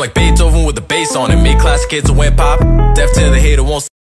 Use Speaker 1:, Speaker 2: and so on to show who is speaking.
Speaker 1: like Beethoven with the bass on it. Made classic hits and went pop. Deaf to the hater, won't